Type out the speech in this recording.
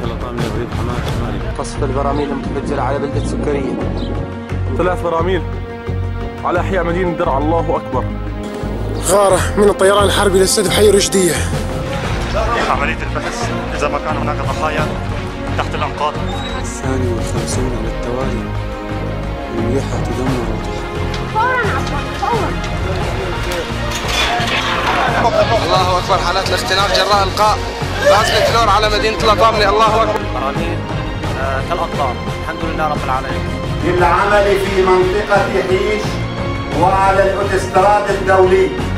طلقان من بريد حماة الشمالي. قصف البراميل المتفجرة على بلدة سكرية. 3 براميل على أحياء مدينة درعا. الله أكبر. غارة من الطيران الحربي للسد حي رشدية. عملية البحث إذا ما كان هناك ضحايا تحت الأنقاض. 52 على التوالي، المليحة تدمر وتحرق. الله أكبر. حالات الاختناق جراء إلقاء غاز الكلور على مدينة الأطامنة. الله أكبر. براميل كالأطلال. الحمد لله رب العالمين. للعمل في منطقة حيش وعلى الأوتستراد الدولي.